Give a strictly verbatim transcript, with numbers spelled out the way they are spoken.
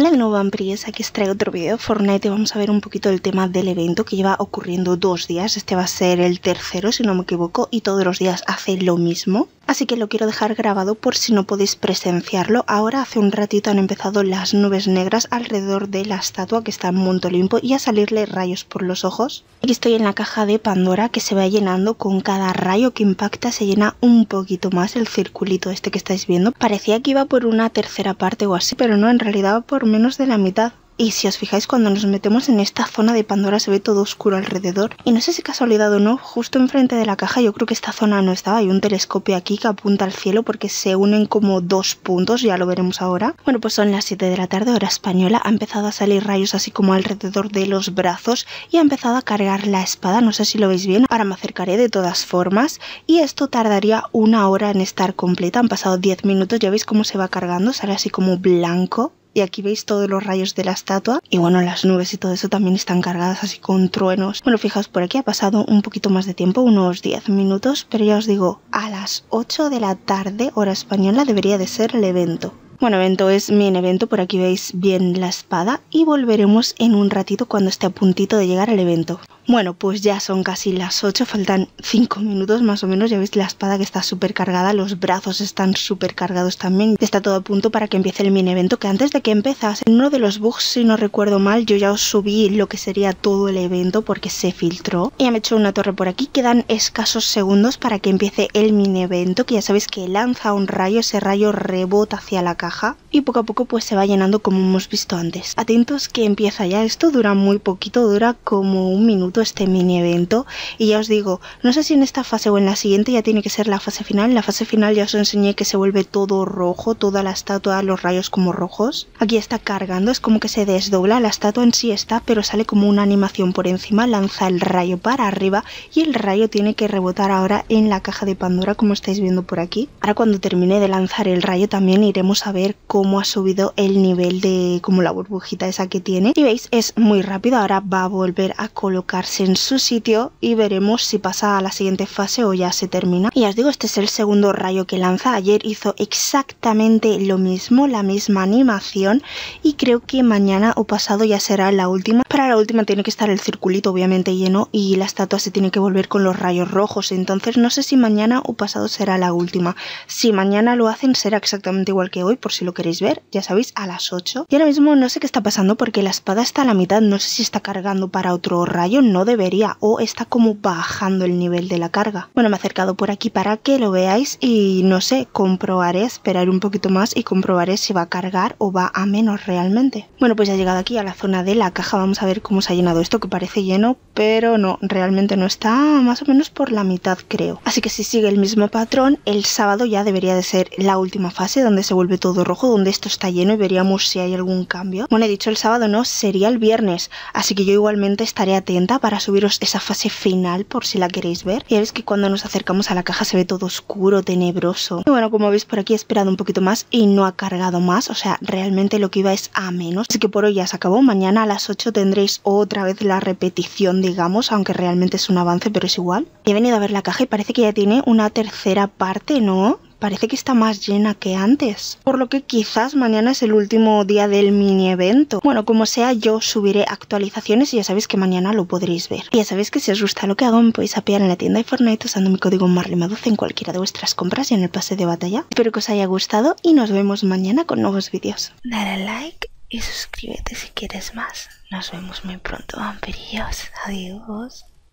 Hola de nuevo Vampires, aquí os traigo otro vídeo de Fortnite y vamos a ver un poquito el tema del evento que lleva ocurriendo dos días. Este va a ser el tercero si no me equivoco y todos los días hace lo mismo. Así que lo quiero dejar grabado por si no podéis presenciarlo. Ahora hace un ratito han empezado las nubes negras alrededor de la estatua que está en Monte Olimpo y a salirle rayos por los ojos. Aquí estoy en la caja de Pandora que se va llenando con cada rayo que impacta, se llena un poquito más el circulito este que estáis viendo. Parecía que iba por una tercera parte o así, pero no, en realidad va por menos de la mitad. Y si os fijáis, cuando nos metemos en esta zona de Pandora se ve todo oscuro alrededor. Y no sé si casualidad o no, justo enfrente de la caja yo creo que esta zona no estaba. Hay un telescopio aquí que apunta al cielo porque se unen como dos puntos, ya lo veremos ahora. Bueno, pues son las siete de la tarde, hora española. Ha empezado a salir rayos así como alrededor de los brazos y ha empezado a cargar la espada. No sé si lo veis bien, ahora me acercaré de todas formas. Y esto tardaría una hora en estar completa. Han pasado diez minutos, ya veis cómo se va cargando, sale así como blanco. Y aquí veis todos los rayos de la estatua. Y bueno, las nubes y todo eso también están cargadas así con truenos. Bueno, fijaos, por aquí ha pasado un poquito más de tiempo, unos diez minutos. Pero ya os digo, a las ocho de la tarde, hora española, debería de ser el evento. Bueno, evento es mi evento, por aquí veis bien la espada y volveremos en un ratito cuando esté a puntito de llegar al evento. Bueno, pues ya son casi las ocho, faltan cinco minutos más o menos, ya veis la espada que está súper cargada, los brazos están súper cargados también. Está todo a punto para que empiece el mini evento, que antes de que empezase, en uno de los bugs, si no recuerdo mal, yo ya os subí lo que sería todo el evento porque se filtró. Y ya me he hecho una torre por aquí, quedan escasos segundos para que empiece el mini evento, que ya sabéis que lanza un rayo, ese rayo rebota hacia la caja y poco a poco pues se va llenando como hemos visto antes. Atentos que empieza ya, esto dura muy poquito, dura como un minuto este mini evento y ya os digo, no sé si en esta fase o en la siguiente ya tiene que ser la fase final. En la fase final ya os enseñé que se vuelve todo rojo, toda la estatua, los rayos como rojos. Aquí está cargando, es como que se desdobla, la estatua en sí está, pero sale como una animación por encima, lanza el rayo para arriba y el rayo tiene que rebotar ahora en la caja de Pandora como estáis viendo por aquí. Ahora cuando termine de lanzar el rayo también iremos a ver cómo ha subido el nivel de como la burbujita esa que tiene y veis es muy rápido. Ahora va a volver a colocarse en su sitio y veremos si pasa a la siguiente fase o ya se termina. Y ya os digo, este es el segundo rayo que lanza. Ayer hizo exactamente lo mismo, la misma animación y creo que mañana o pasado ya será la última. Para la última tiene que estar el circulito obviamente lleno y la estatua se tiene que volver con los rayos rojos, entonces no sé si mañana o pasado será la última. Si mañana lo hacen será exactamente igual que hoy, por si lo queréis ver, ya sabéis, a las ocho. Y ahora mismo no sé qué está pasando porque la espada está a la mitad, no sé si está cargando para otro rayo, no debería, o está como bajando el nivel de la carga. Bueno, me he acercado por aquí para que lo veáis y no sé, comprobaré, esperaré un poquito más y comprobaré si va a cargar o va a menos realmente. Bueno, pues ya he llegado aquí a la zona de la caja, vamos a ver cómo se ha llenado esto, que parece lleno, pero no, realmente no está, más o menos por la mitad creo. Así que si sigue el mismo patrón, el sábado ya debería de ser la última fase donde se vuelve todo rojo, donde esto está lleno y veríamos si hay algún cambio. Bueno, he dicho el sábado, no, sería el viernes, así que yo igualmente estaré atenta para subiros esa fase final por si la queréis ver. Ya veis que cuando nos acercamos a la caja se ve todo oscuro, tenebroso. Y bueno, como veis por aquí he esperado un poquito más y no ha cargado más, o sea, realmente lo que iba es a menos. Así que por hoy ya se acabó, mañana a las ocho tendréis otra vez la repetición, digamos, aunque realmente es un avance, pero es igual. He venido a ver la caja y parece que ya tiene una tercera parte, ¿no? Parece que está más llena que antes, por lo que quizás mañana es el último día del mini evento. Bueno, como sea, yo subiré actualizaciones y ya sabéis que mañana lo podréis ver. Y ya sabéis que si os gusta lo que hago me podéis apoyar en la tienda de Fortnite usando mi código marlemedoce en cualquiera de vuestras compras y en el pase de batalla. Espero que os haya gustado y nos vemos mañana con nuevos vídeos. Dale like y suscríbete si quieres más. Nos vemos muy pronto, vampirillos. Adiós.